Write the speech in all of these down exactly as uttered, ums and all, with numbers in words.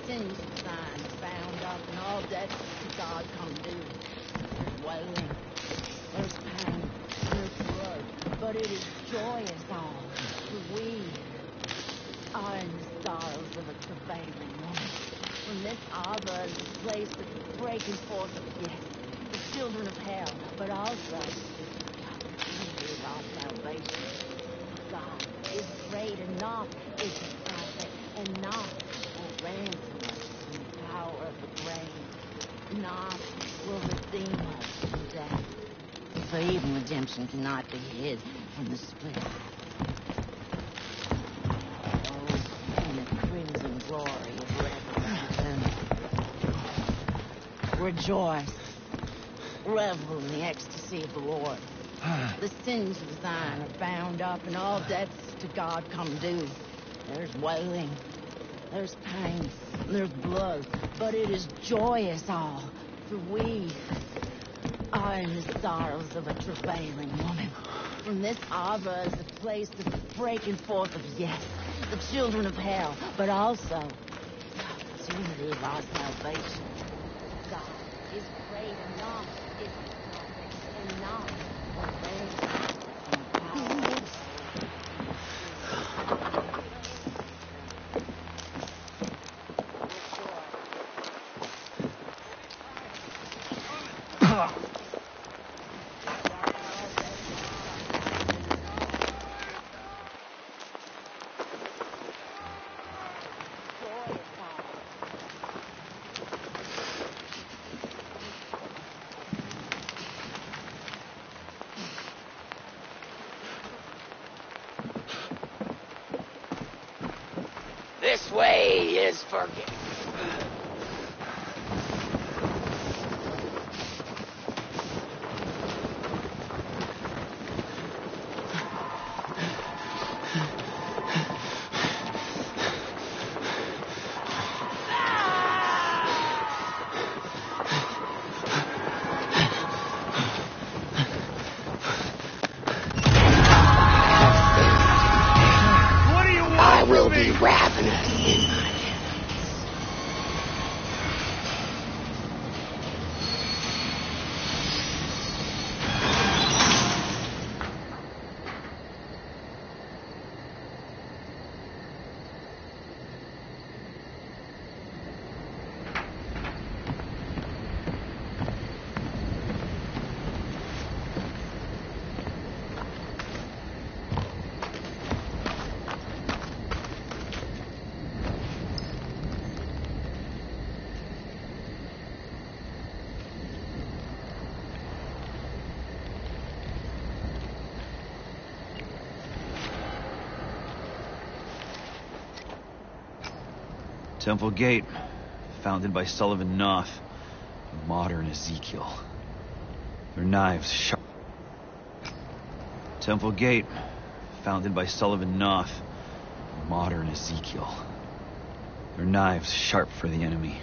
sin's sign bound up and all debts to God come due. There's wailing, there's pain, there's blood, but it is joyous all, for we are in the sorrows of a travailing woman. From this arbor is a place of the breaking forth of yes, the children of hell, but also the opportunity of our salvation. God is great, and naught is his prophet, and naught will ransom us from the power of the grave. Naught will redeem us from death. For even redemption cannot be hid from the split eye. Oh, in the crimson glory of revelation. Rejoice. Revel in the ecstasy of the Lord. The sins of thine are bound up, and all debts to God come due. There's wailing, there's pain, there's blood, but it is joyous all, for we are in the sorrows of a travailing woman. From this arbor is a place of the breaking forth of yes, the children of hell, but also the opportunity of our salvation. God is great, and naught is his prophet, and naught will ransom us from the power of the This way is forgiven. I will be ravenous in my Temple Gate, founded by Sullivan Noth, a modern Ezekiel. Their knives sharp. Temple Gate, founded by Sullivan Noth, a modern Ezekiel. Their knives sharp for the enemy.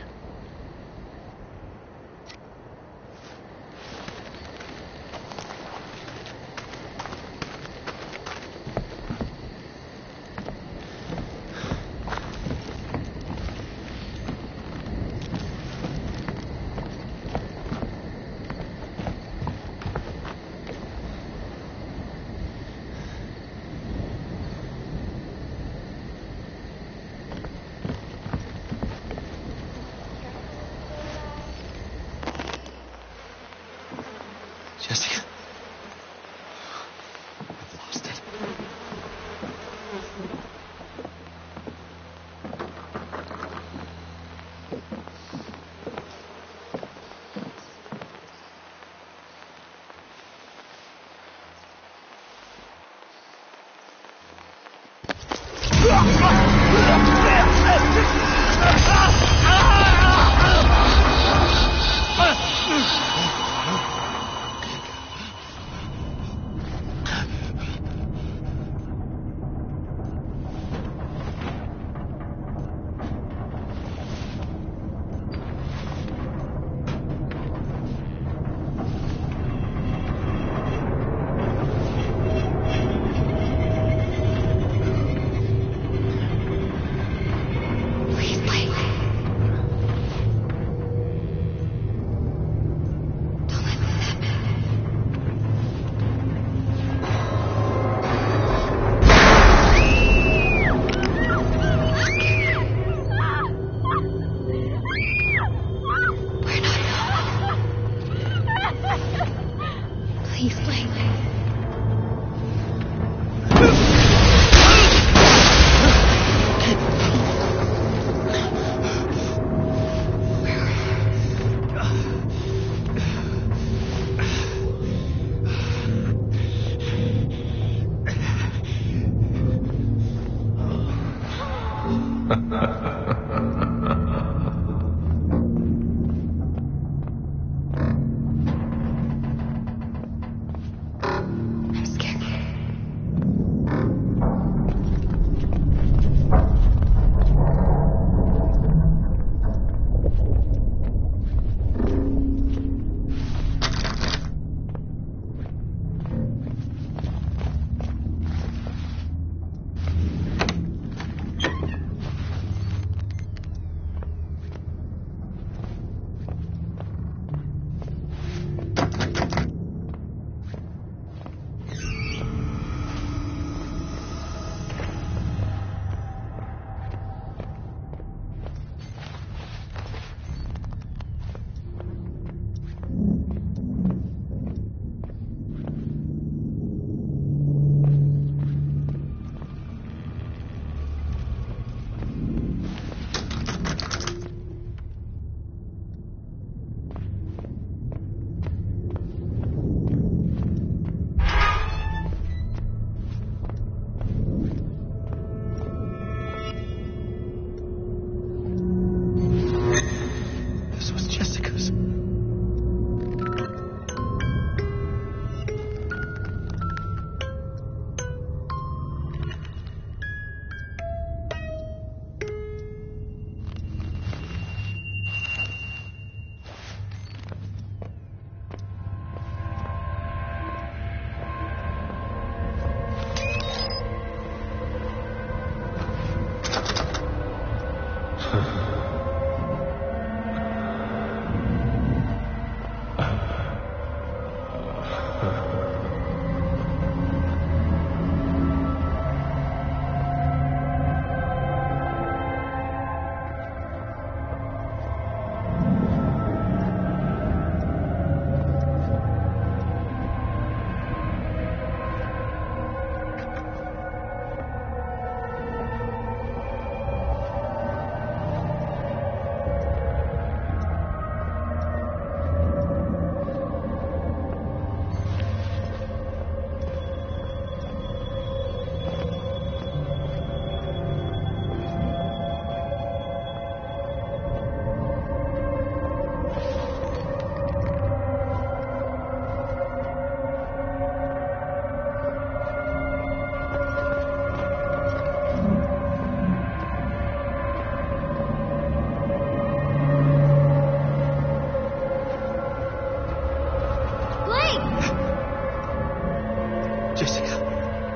Jessica.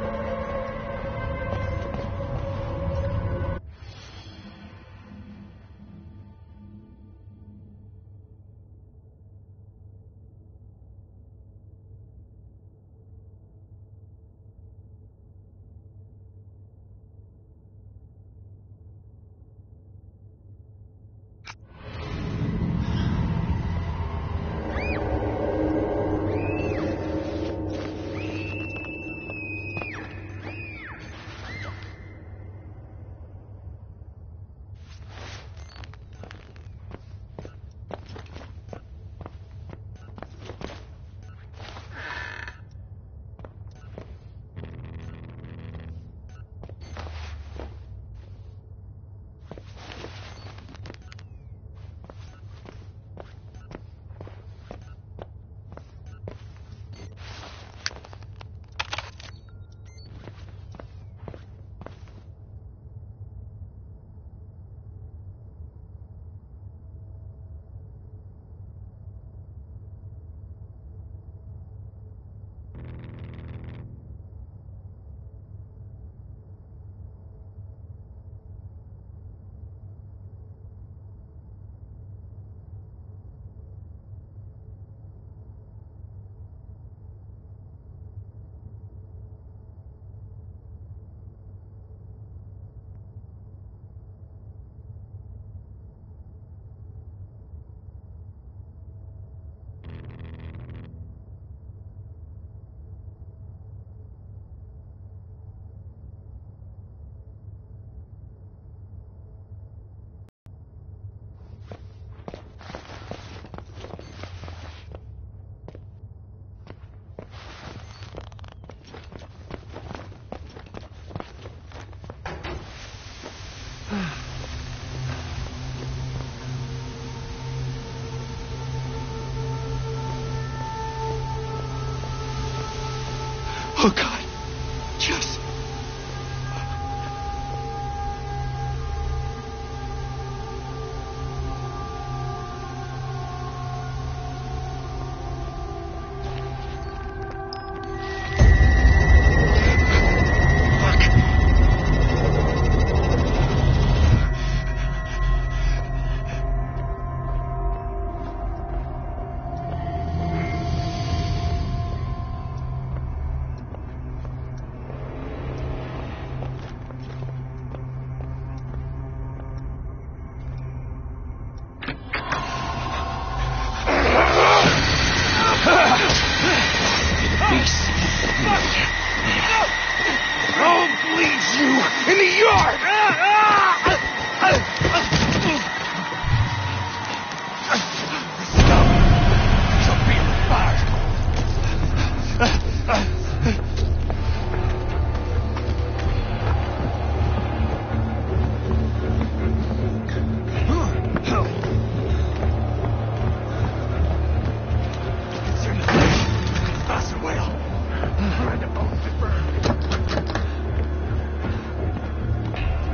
Oh, God. Jess. I'll bleed you in the yard! Stop! You're being fired! Pass the whale! Find the bones to burn!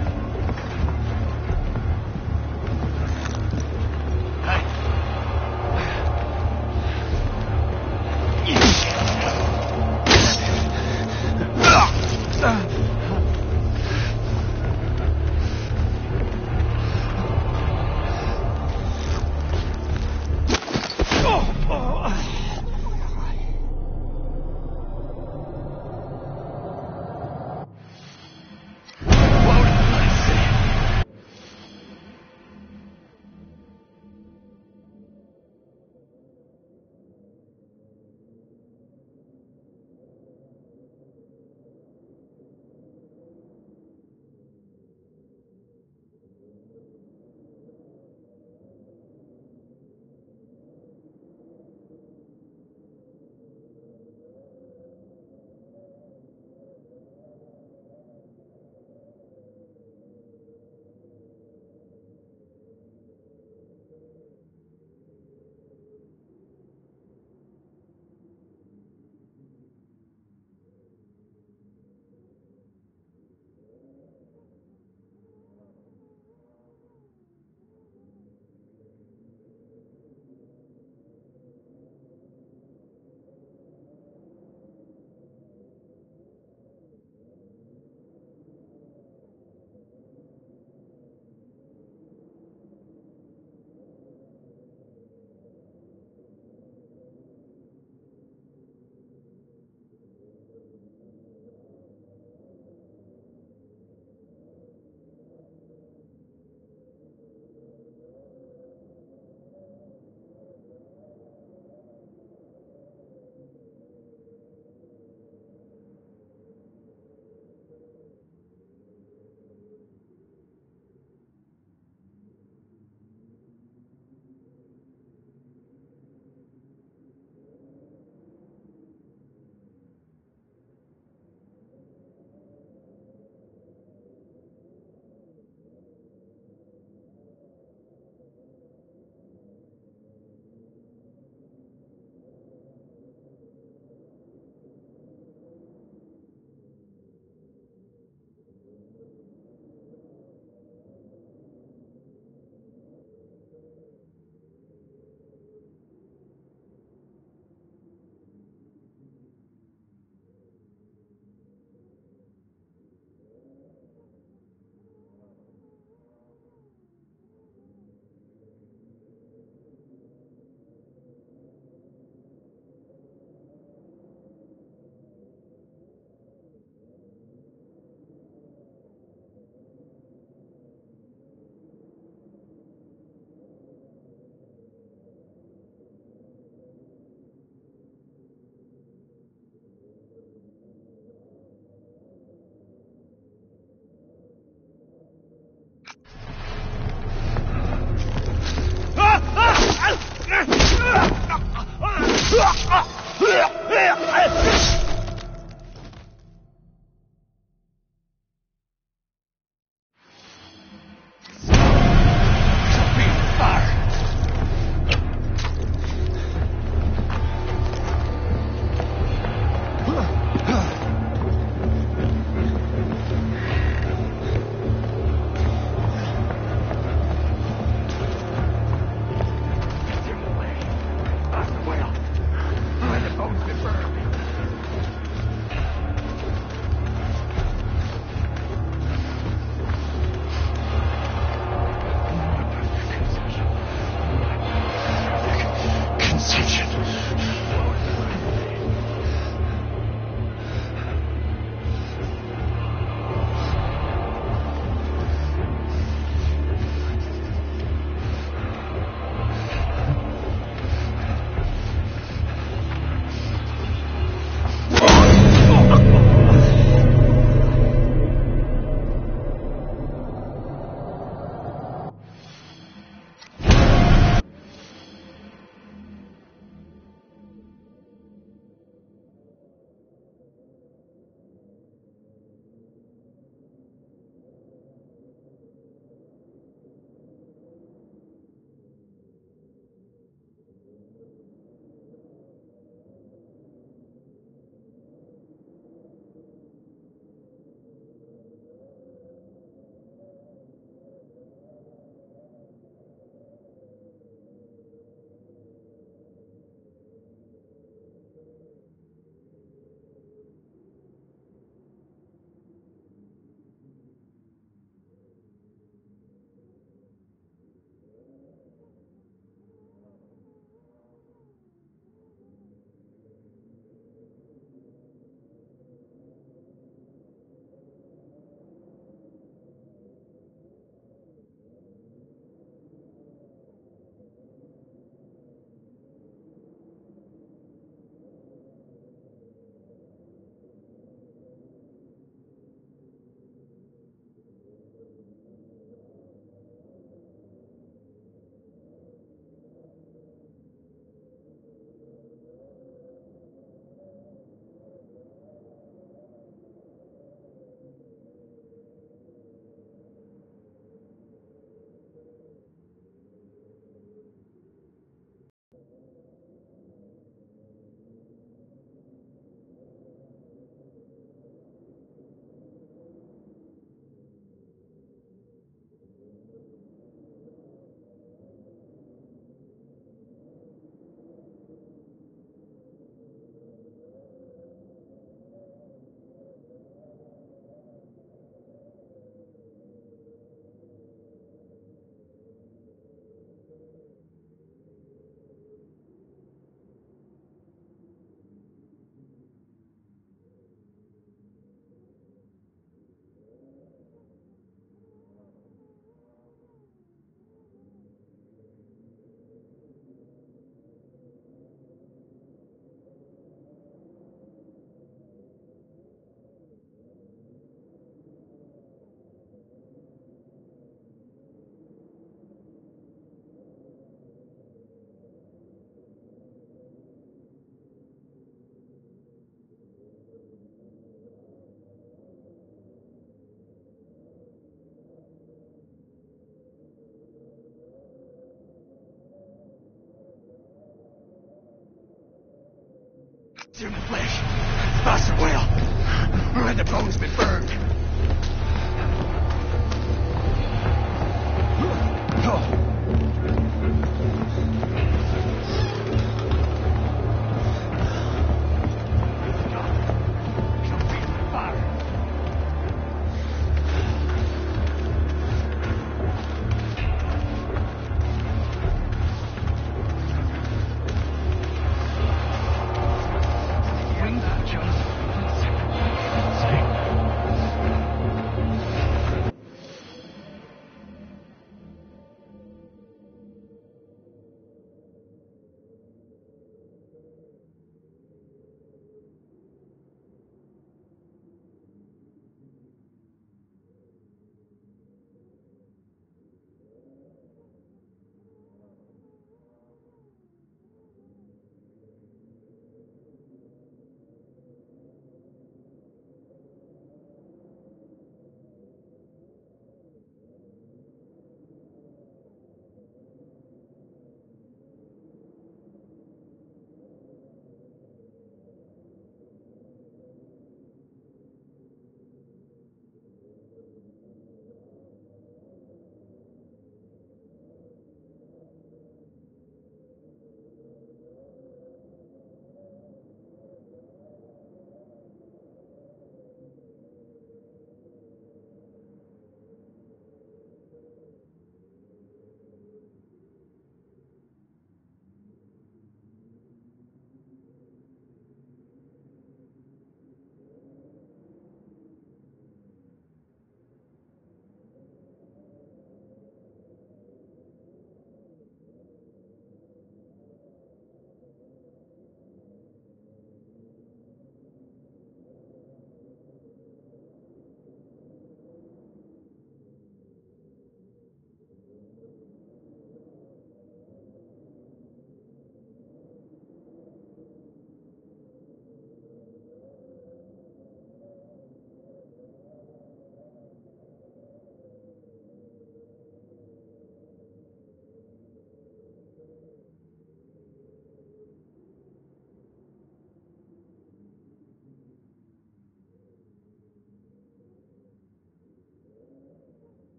Human flesh. Master Will. Where the bones been burned.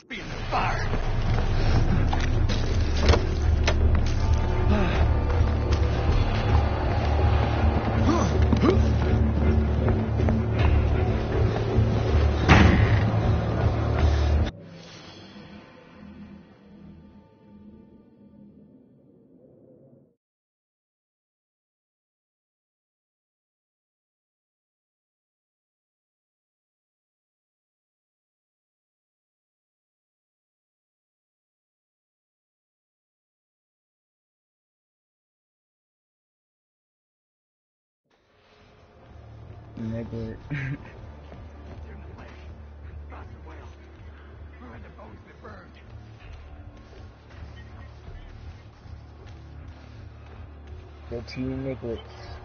Be in the fire. Nigga. The two Nicholas.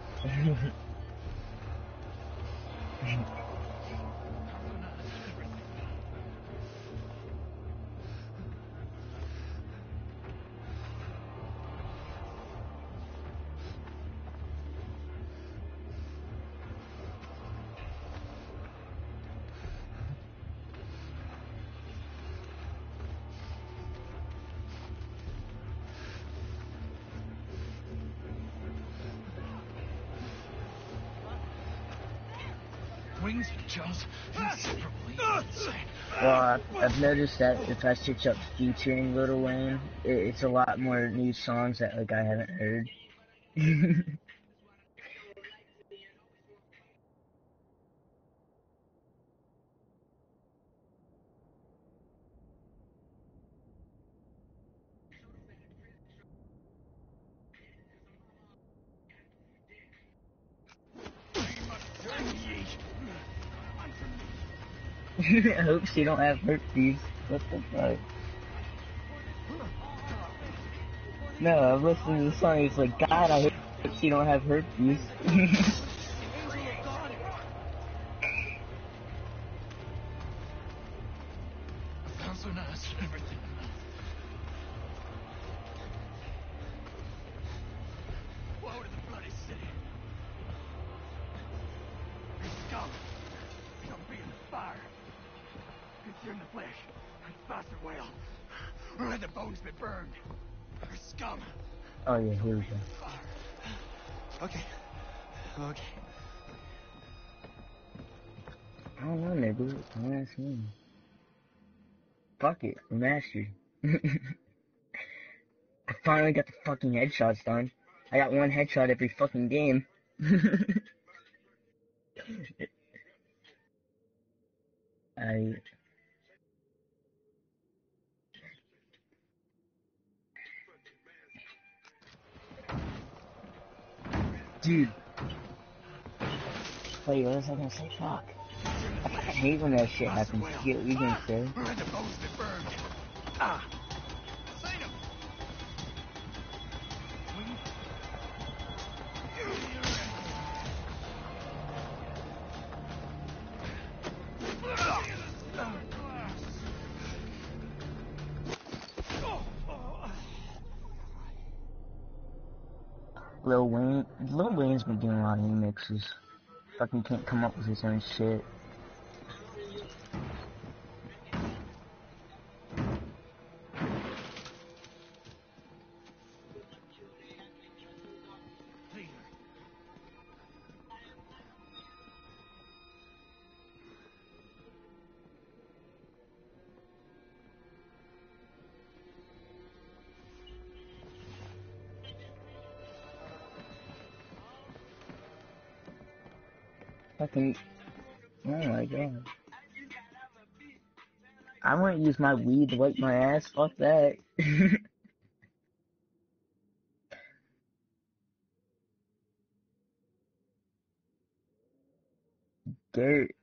Wings and jaws inseparably insane. Well, I've, I've noticed that if I search up featuring Lil Wayne, it, it's a lot more new songs that like I haven't heard. I hope she don't have herpes. What the fuck? No, I'm listening to the song. It's like, God, I hope she don't have herpes. Sounds so nice and everything. Woe to the bloody city. Your scum shall be in the fire. Consume the flesh and bastard whale. Let the bones be burned. Your scum. Oh yeah, here we go. Okay. Okay. I don't know, nigga. Don't ask me. Fuck it, I'm mastered. I finally got the fucking headshots done. I got one headshot every fucking game. I... Dude. Wait, what was I gonna say? Fuck. I fucking hate when that shit happens. You get what you gonna say? Let the bones be burned. Ah. Seen him. Lil Wayne, Lil Wayne's been doing a lot of remixes. Fucking can't come up with his own shit. Fucking, oh my god. I wouldn't use my weed to wipe my ass, fuck that. Garrett,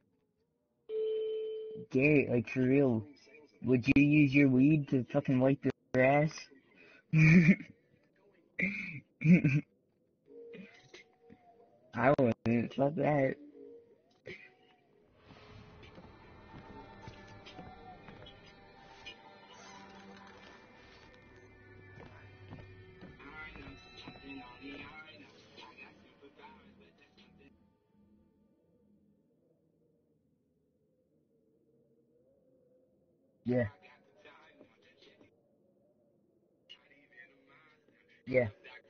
Garrett, like for real, would you use your weed to fucking wipe your ass? I wouldn't, fuck that. Yeah. Yeah.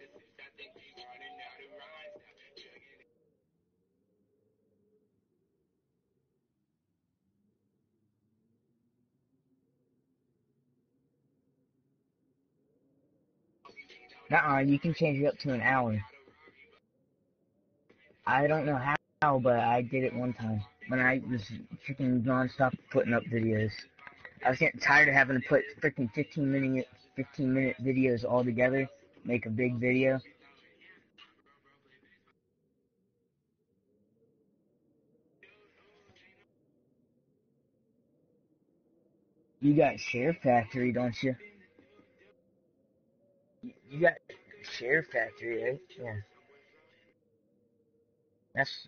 Nuh-uh, you can change it up to an hour. I don't know how, but I did it one time. When I was freaking non-stop putting up videos. I was getting tired of having to put freaking fifteen minute, fifteen minute videos all together, make a big video. You got Share Factory, don't you? You got Share Factory, right? Yeah. That's,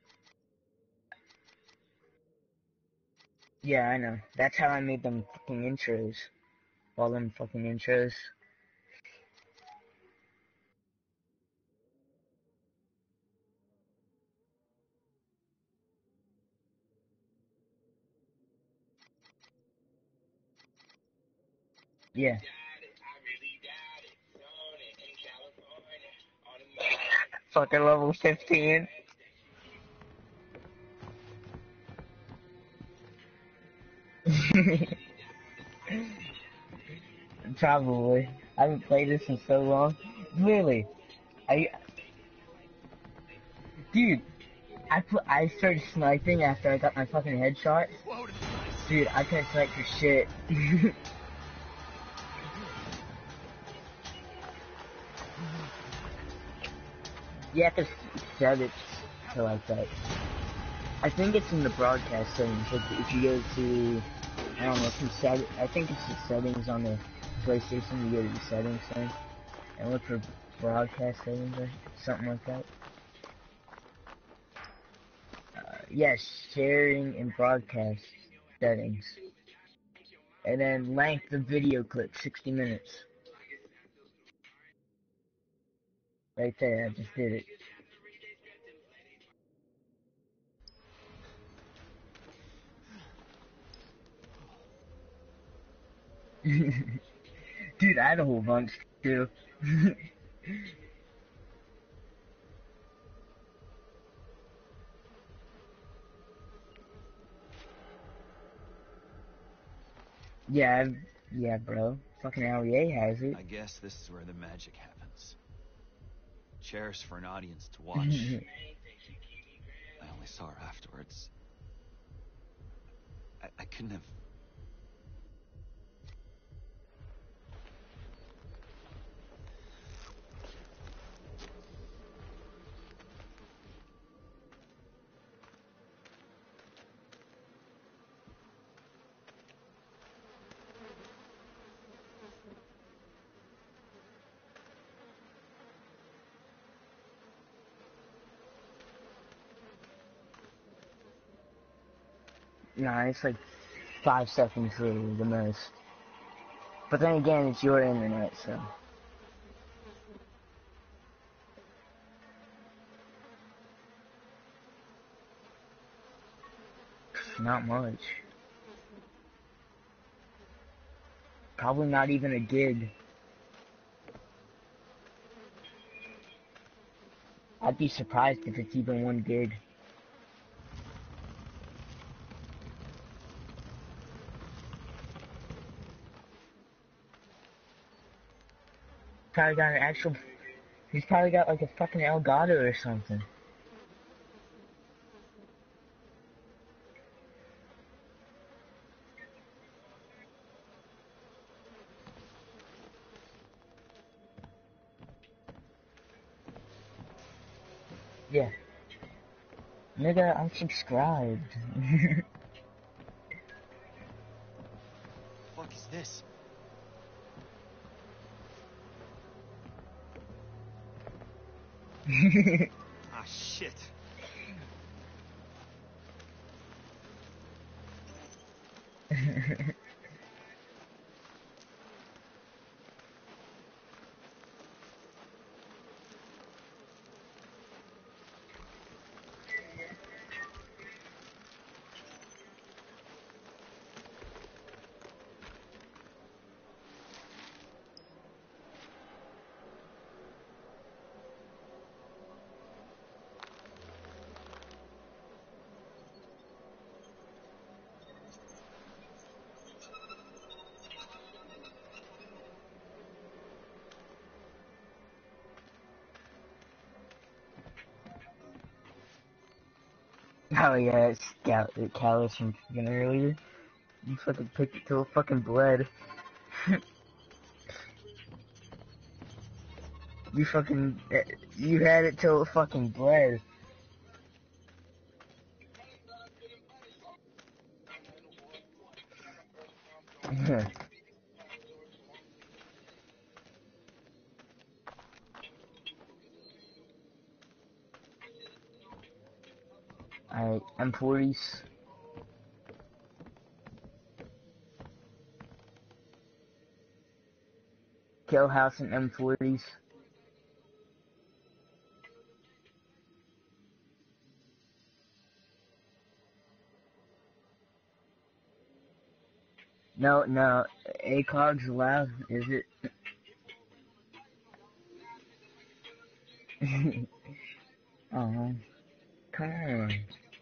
yeah, I know. That's how I made them fucking intros. All them fucking intros. Yeah. Fucking level fifteen. Probably. I haven't played this in so long. Really. I, dude, I put, I started sniping after I got my fucking headshot. Dude, I couldn't snipe for shit. You have to set it to like that. I think it's in the broadcast settings. Like if you go to, I don't know, from set, I think it's the settings on the PlayStation. You go to the settings thing and look for broadcast settings or something like that. Uh, yes, sharing and broadcast settings, and then length of video clip, sixty minutes. Right there, I just did it. Dude, I had a whole bunch too. Yeah, I've, yeah, bro. Fucking L E A has it. I guess this is where the magic happens. Chairs for an audience to watch. I only saw her afterwards. I, I couldn't have... Nah, it's like five seconds really, the most. But then again, it's your internet, so. Not much. Probably not even a gig. I'd be surprised if it's even one gig. Probably got an actual... He's probably got like a fucking Elgato or something. Yeah. Nigga, I'm subscribed. What the fuck is this? Ah, shit. Oh yeah, it's Cal Callus from fucking earlier. You fucking picked it till it fucking bled. You fucking, you had it till it fucking bled. Alright, M forties. Kill house and M forties. No, no, A COG's allowed, is it? Oh, come on.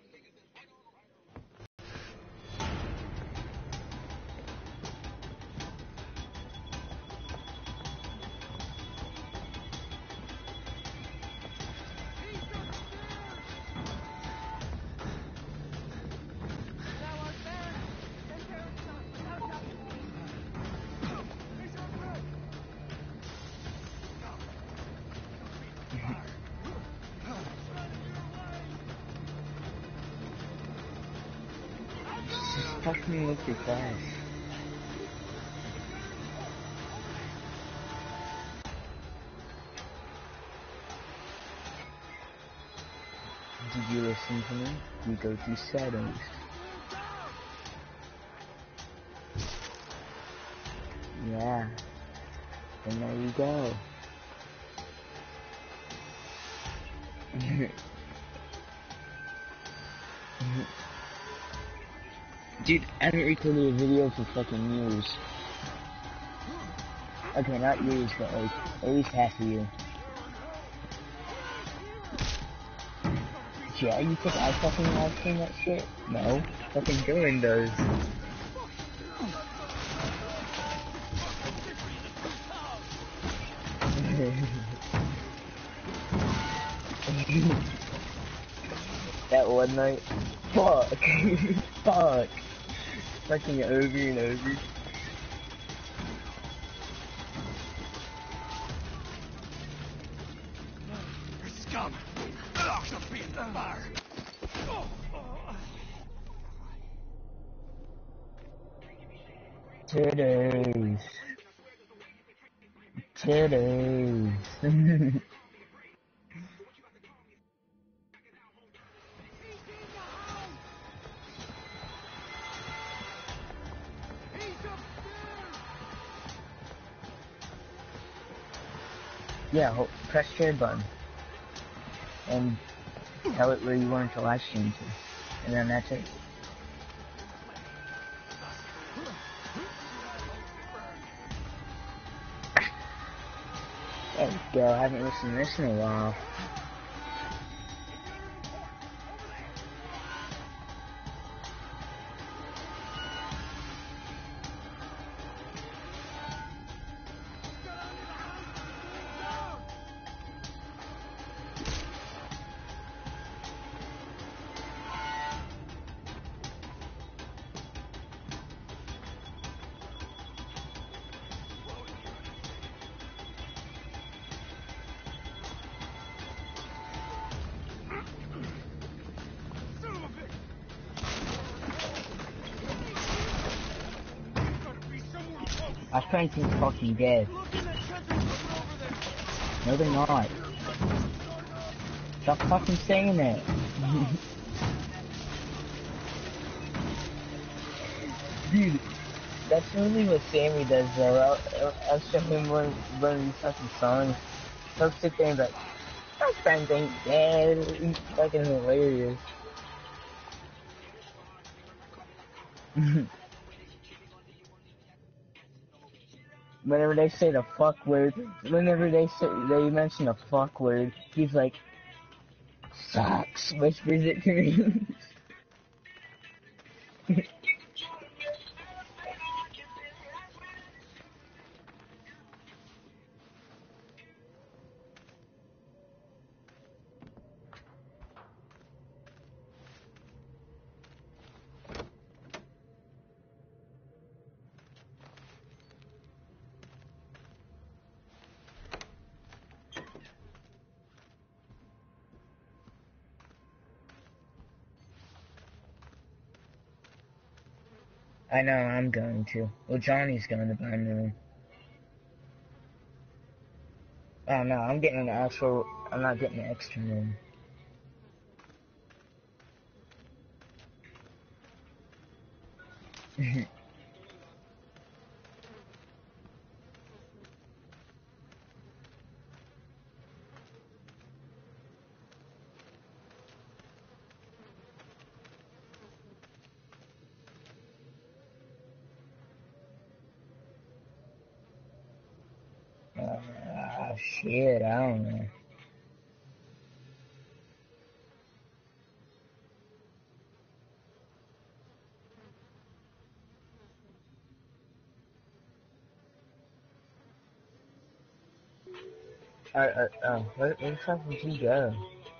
Just fuck me with your class. Did you listen to me? We go through settings. Yeah. And there you go. Dude, I haven't recorded a video for fucking years. Okay, not years, but like, at least half a year. Yeah, you think I fucking live stream that shit? No. Fucking Dylan does. That one night? Fuck. Fuck. Fucking over and over. You're scum! Ugh, she'll be in the fire! Titties. Titties. Yeah, hold, press share button. And tell it where you want it to live stream to. And then that's it. There we go, I haven't listened to this in a while. My friends is fucking dead. No, they're not. Stop fucking saying that. Dude, that's really what Sammy does though. I'll, I'll show him one, one of these fucking songs. He'll sit there and be like, my friends ain't dead. It's fucking hilarious. Whenever they say the fuck word, whenever they say, they mention the fuck word, he's like, sucks, whispers it to me. I know, I'm going to. Well, Johnny's going to buy a new one. Oh no, I'm getting an actual, I'm not getting an extra one. Ah, shit, I don't know. Uh, uh, uh, where, where the fuck did you go?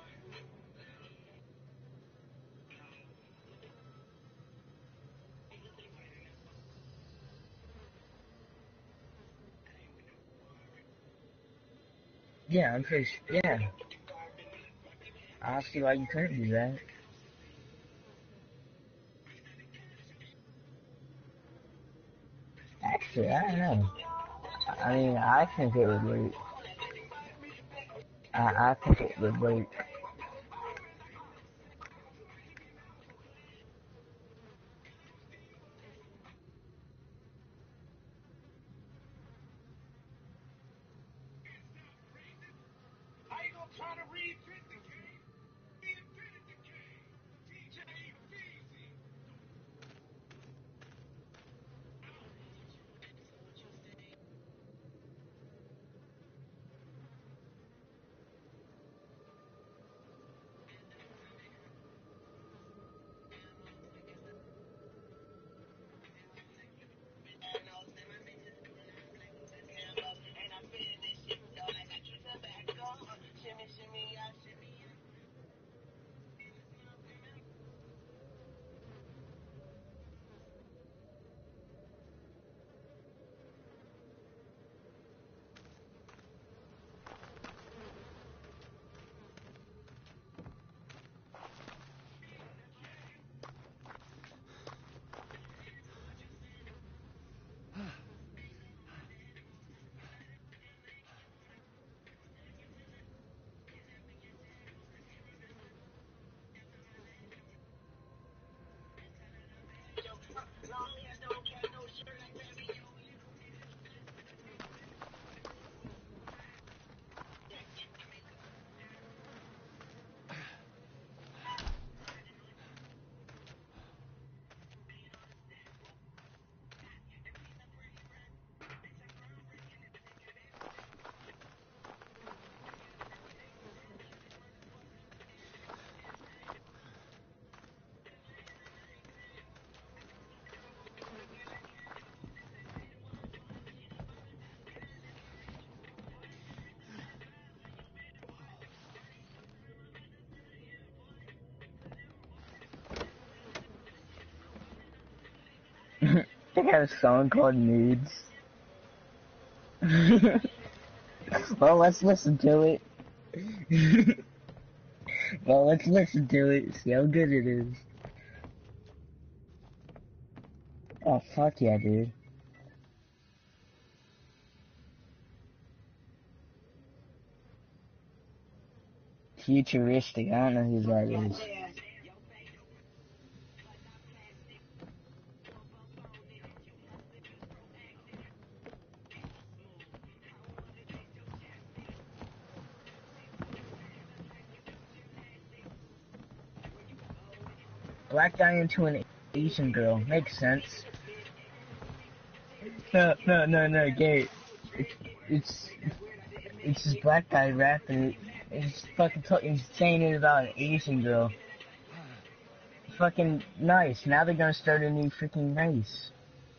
Yeah, I'm pretty sure, yeah. I don't see why you couldn't do that. Actually, I don't know. I mean, I think it would work. I, I think it would work. They got a song called Nudes. Well, let's listen to it. Well, let's listen to it, see how good it is. Oh, fuck yeah, dude. Futuristic, I don't know who that is. Black guy into an Asian girl, makes sense. No, no, no, no, gay. It's, it's, it's this black guy rapping. He's fucking talking, he's saying it about an Asian girl. Fucking nice. Now they're gonna start a new freaking race.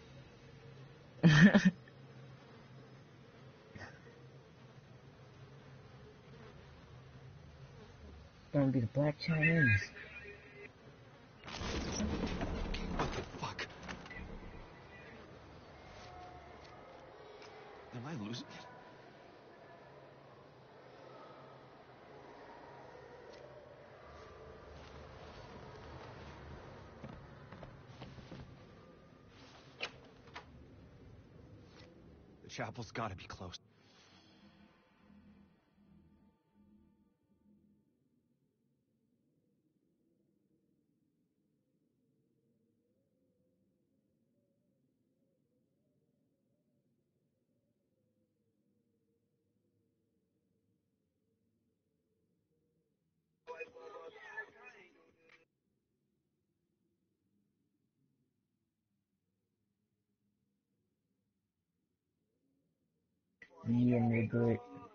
Gonna be the Black Chinese. What the fuck? Am I losing it? Chapel's gotta be close. Me and the good.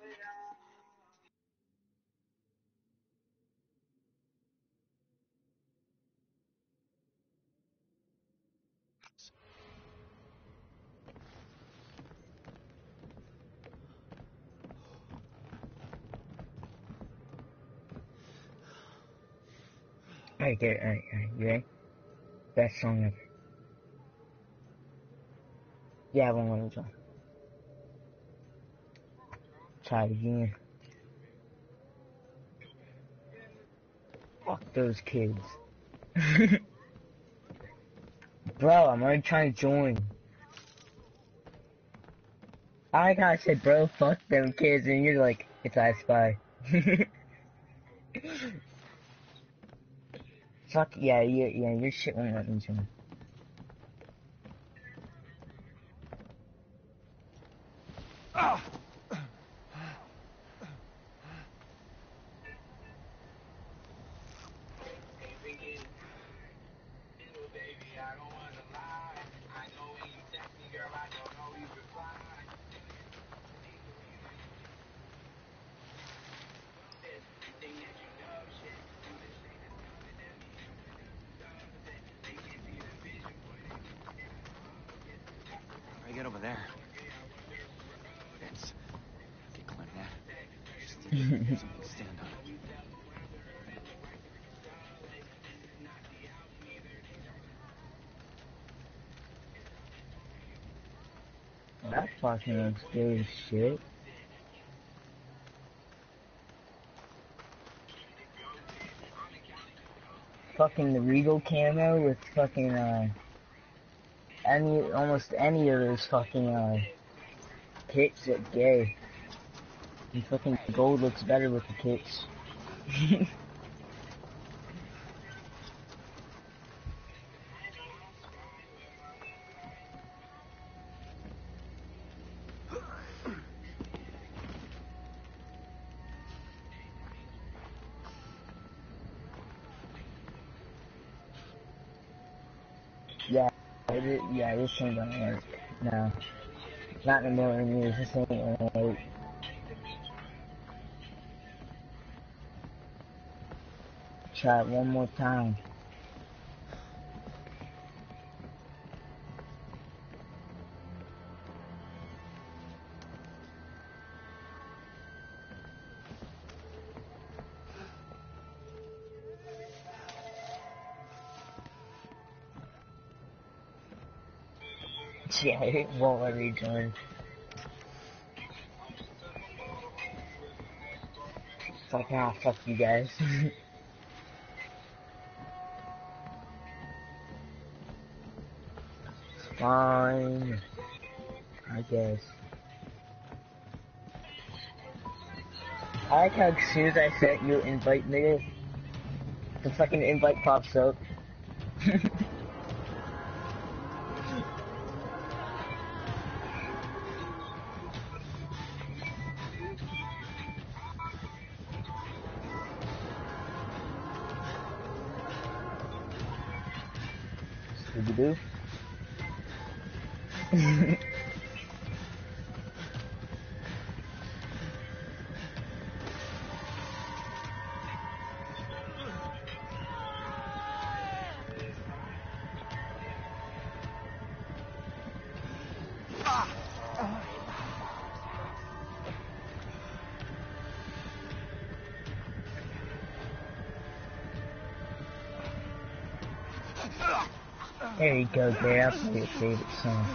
Alright, alright, alright, you ready? Best song ever. Yeah, one more song. Try it again. Fuck those kids. Bro, I'm already trying to join. I gotta say, bro, fuck them kids, and you're like, it's I Spy. Fuck, yeah, yeah, yeah, your shit won't let me join. Ah! I get over there. It's get climb that. Just need something to stand on. That fucking looks good as shit. Fucking the Regal camo with fucking, uh, any, almost any of those fucking, uh, kits look gay. And fucking gold looks better with the kits. Yeah, it is, yeah, this ain't gonna work. No. Not in a million years, this ain't gonna work. Try it one more time. Yeah, it won't let me join. Fuck off, fuck you guys. Fine. I guess. I like how as soon as I set you invite nigga, the fucking invite pops up. Scooby-Doo. There you go, Gary. I'll play your favorite song.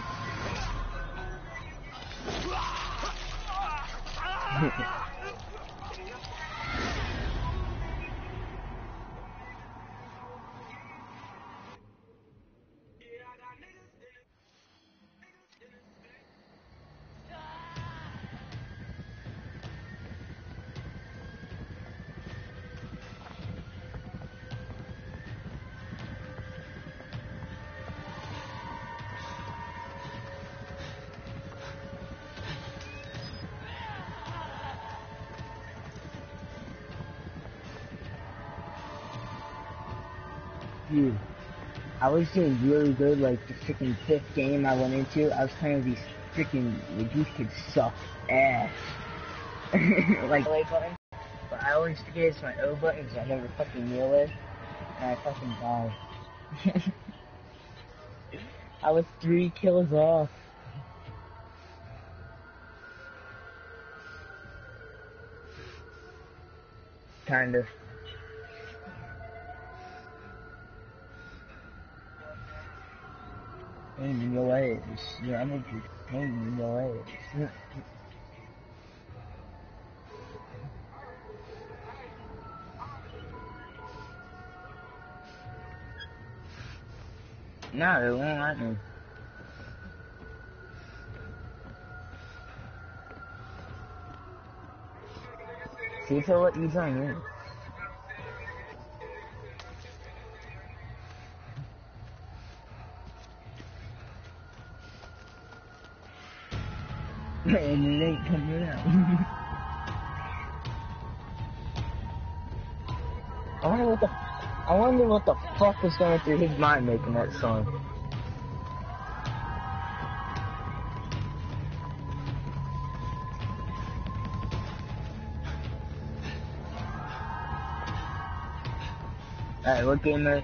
Dude, I was doing really good, like, the freaking fifth game I went into, I was playing with these freaking, like, these kids suck ass. Like, A button, but I always forget it's my O button, because I never fucking kneel it, and I fucking die. I was three kills off. Kind of. Pain in your legs. Your energy. Pain in your legs. No, it won't let me. See if it'll let you join in. And it ain't coming out. I wonder what the I wonder what the fuck was going through his mind making that song. Alright, what game is?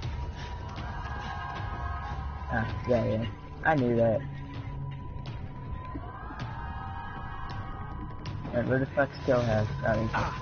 Ah, yeah, yeah. I knew that. Alright, where the fuck's Kill House? Oh, ah.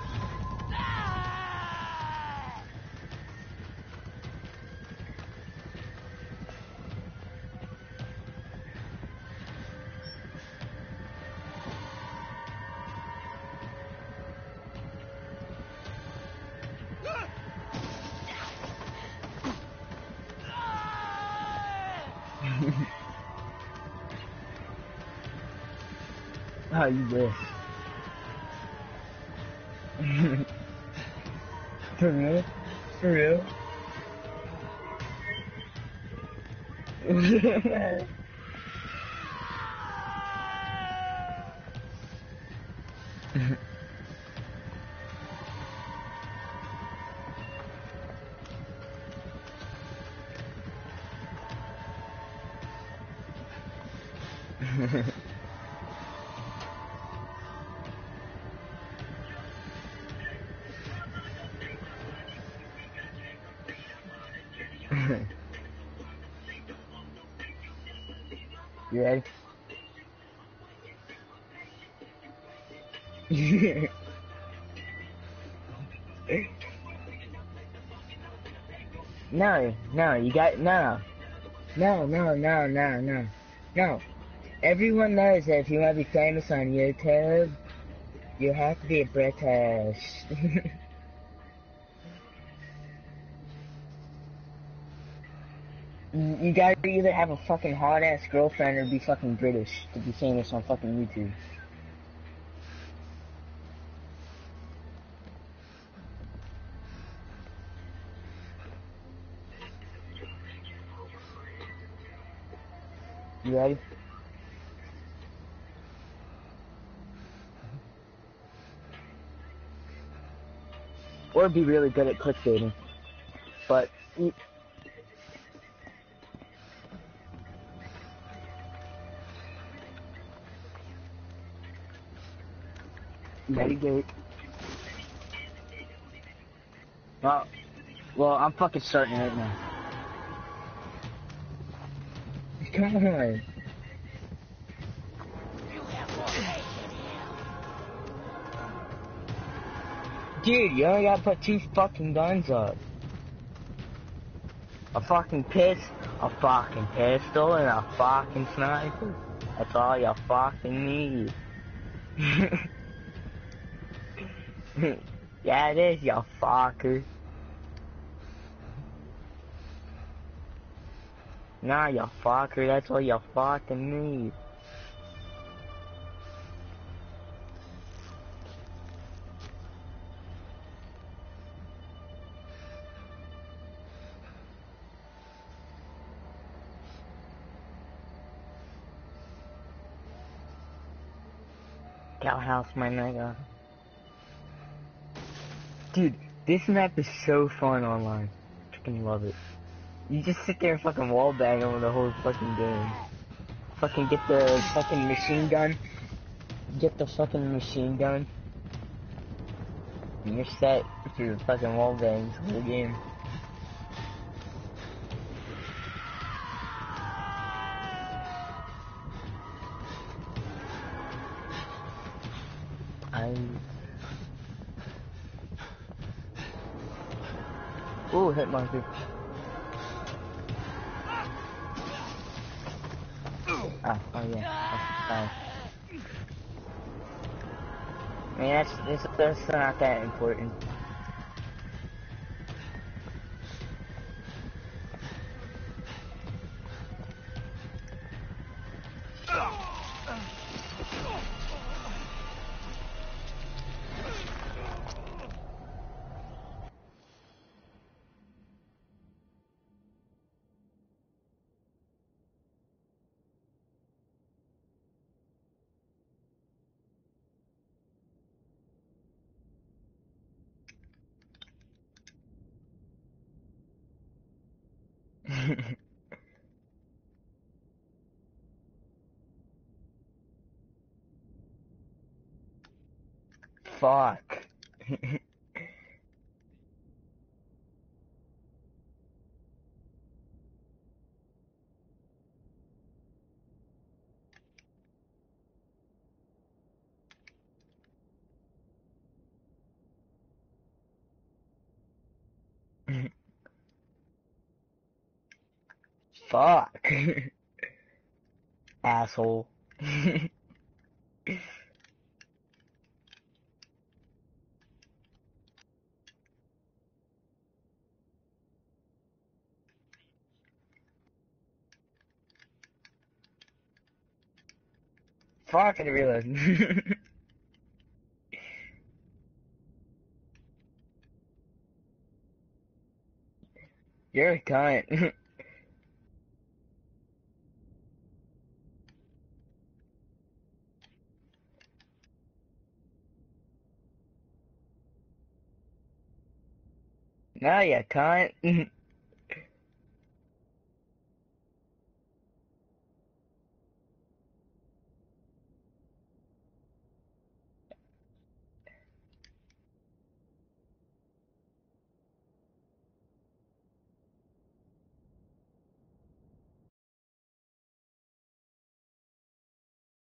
Oh, you wish. For real? For real? You ready? No, no, you got, no. No, no, no, no, no. No. Everyone knows that if you want to be famous on YouTube, you have to be British. You gotta either have a fucking hot-ass girlfriend or be fucking British to be famous on fucking YouTube. You ready? Or be really good at clickbaiting. But... Ready, Gate? Well, well, I'm fucking starting right now. Come on. Dude, you only gotta put two fucking guns up. A fucking piss, a fucking pistol, and a fucking sniper. That's all you fucking need. Yeah, it is, you fucker. Nah, you fucker, that's all you fucking need. Cow house, my nigga. Dude, this map is so fun online. Freaking love it. You just sit there and fucking wallbang over the whole fucking game. Fucking get the fucking machine gun. Get the fucking machine gun. And you're set for your fucking wallbangs for the game. I... Ooh, hit marker. Ah, oh yeah. Oh, I mean, that's, that's, that's not that important. Fuck. Fuck. Asshole. Fuck, I didn't realize. You're a cunt. Now you cunt.